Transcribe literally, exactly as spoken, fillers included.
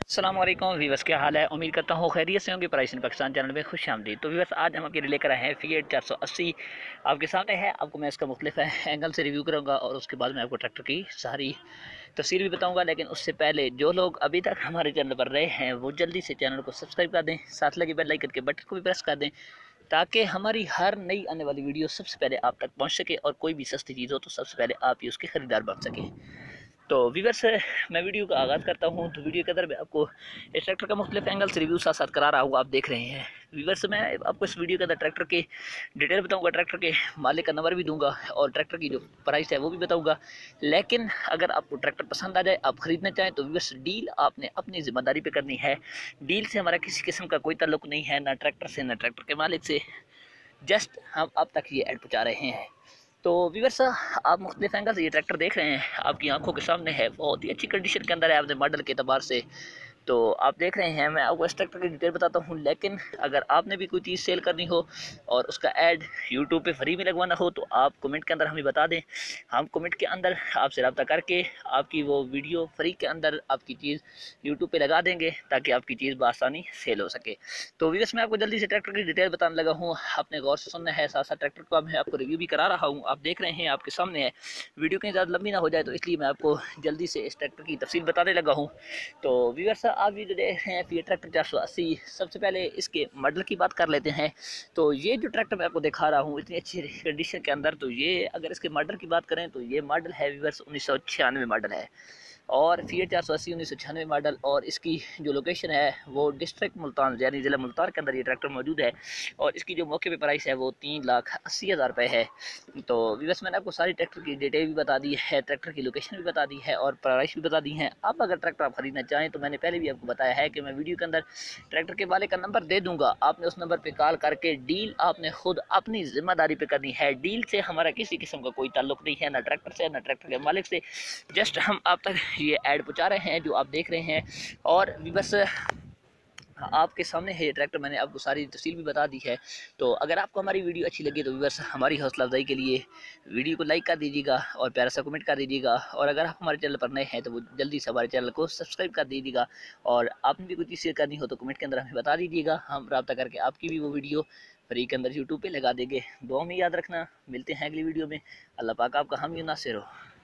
अस्सलाम वालेकुम वीवर्स, क्या हाल है। उम्मीद करता हूँ खैरियत से होंगे। प्राइस इन पाकिस्तान चैनल में खुश आमदीद। तो वीवर्स, आज हम आपके लिए लेकर आए हैं फिएट चार सौ अस्सी। आपके सामने है। आपको मैं इसका मुख्तलिफ एंगल से रिव्यू करूँगा और उसके बाद मैं आपको ट्रैक्टर की सारी तफसीर भी बताऊँगा। लेकिन उससे पहले जो लोग अभी तक हमारे चैनल पर रहे हैं वो जल्दी से चैनल को सब्सक्राइब कर दें, साथ लगे बेल आइकन के बटन को भी प्रेस कर दें ताकि हमारी हर नई आने वाली वीडियो सबसे पहले आप तक पहुँच सके और कोई भी सस्ती चीज़ हो तो सबसे पहले आप ही उसके ख़रीदार बन सकें। तो व्यूअर्स, मैं वीडियो का आगाज़ करता हूं। तो वीडियो के अंदर मैं आपको इस ट्रैक्टर का मुख्तलिफ एंगल से रिव्यू साथ साथ करा रहा हूँ। आप देख रहे हैं व्यूअर्स, मैं आपको इस वीडियो के अंदर ट्रैक्टर के डिटेल बताऊंगा, ट्रैक्टर के मालिक का नंबर भी दूंगा और ट्रैक्टर की जो प्राइस है वो भी बताऊंगा। लेकिन अगर आपको ट्रैक्टर पसंद आ जाए, आप ख़रीदना चाहें तो व्यूअर्स, डील आपने अपनी ज़िम्मेदारी पर करनी है। डील से हमारा किसी किस्म का कोई ताल्लुक नहीं है, ना ट्रैक्टर से ना ट्रैक्टर के मालिक से। जस्ट हम आप तक ये ऐड पहुँचा रहे हैं। तो व्यूअर्स, आप मुख्तलिफ एंगल से ये ट्रैक्टर देख रहे हैं, आपकी आंखों के सामने है, बहुत ही अच्छी कंडीशन के अंदर है अपने मॉडल के अतबार से। तो आप देख रहे हैं, मैं आपको इस ट्रैक्टर की डिटेल बताता हूं। लेकिन अगर आपने भी कोई चीज़ सेल करनी हो और उसका ऐड यूट्यूब पे फ्री में लगवाना हो तो आप कमेंट के अंदर हमें बता दें। हम कमेंट के अंदर आपसे रब्ता करके आपकी वो वीडियो फ्री के अंदर आपकी चीज़ यूट्यूब पे लगा देंगे ताकि आपकी चीज़ बआसानी सेल हो सके। तो व्यूअर्स, मैं आपको जल्दी से ट्रैक्टर की डिटेल बताने लगा हूँ, आपने गौर से सुनना है। साथ साथ ट्रैक्टर को मैं आपको रिव्यू भी करा रहा हूँ। आप देख रहे हैं, आपके सामने है। वीडियो कहीं ज़्यादा लंबी ना हो जाए तो इसलिए मैं आपको जल्दी से इस ट्रैक्टर की तफसील बताने लगा हूँ। तो व्यूअर्स, आप ये जो देख रहे हैं फिएट ट्रैक्टर चार सौ अस्सी, सबसे पहले इसके मॉडल की बात कर लेते हैं। तो ये जो ट्रैक्टर मैं आपको दिखा रहा हूँ इतनी अच्छी कंडीशन के अंदर, तो ये अगर इसके मॉडल की बात करें तो ये मॉडल है व्यूअर्स उन्नीस सौ छियानवे मॉडल है। और फिएट चार सौ अस्सी उन्नीस सौ छियानवे मॉडल, और इसकी जो लोकेशन है वो डिस्ट्रिक्ट मुल्तान यानी ज़िला मुल्तान के अंदर ये ट्रैक्टर मौजूद है। और इसकी जो मौके पे प्राइस है वो तीन लाख अस्सी हज़ार रुपये है। तो व्यूअर्स, मैंने आपको सारी ट्रैक्टर की डिटेल भी बता दी है, ट्रैक्टर की लोकेशन भी बता दी है और प्राइस भी बता दी है। अब अगर ट्रैक्टर आप खरीदना चाहें तो मैंने पहले भी आपको बताया है कि मैं वीडियो के अंदर ट्रैक्टर के वाले का नंबर दे दूंगा। आपने उस नंबर पर कॉल करके डील आपने खुद अपनी जिम्मेदारी पर करनी है। डील से हमारा किसी किस्म का कोई ताल्लुक नहीं है, ना ट्रैक्टर से ना ट्रैक्टर के मालिक से। जस्ट हम आप तक ये ऐड पहुंचा रहे हैं जो आप देख रहे हैं। और बस आपके सामने है ये ट्रैक्टर, मैंने आपको सारी तफसील भी बता दी है। तो अगर आपको हमारी वीडियो अच्छी लगी तो व्यूअर्स, हमारी हौसला अफजाई के लिए वीडियो को लाइक कर दीजिएगा और प्यारा सा कमेंट कर दीजिएगा। और अगर आप हमारे चैनल पर नए हैं तो वो जल्दी से हमारे चैनल को सब्सक्राइब कर दीजिएगा। और आपने भी कोई चीज़ शेयर करनी हो तो कमेंट के अंदर हमें बता दीजिएगा, हम रब्ता करके आपकी भी वो वीडियो फ्री के अंदर यूट्यूब पर लगा देंगे। दुआ में याद रखना, मिलते हैं अगली वीडियो में। अल्लाह पाक आपका हामी नासिर हो।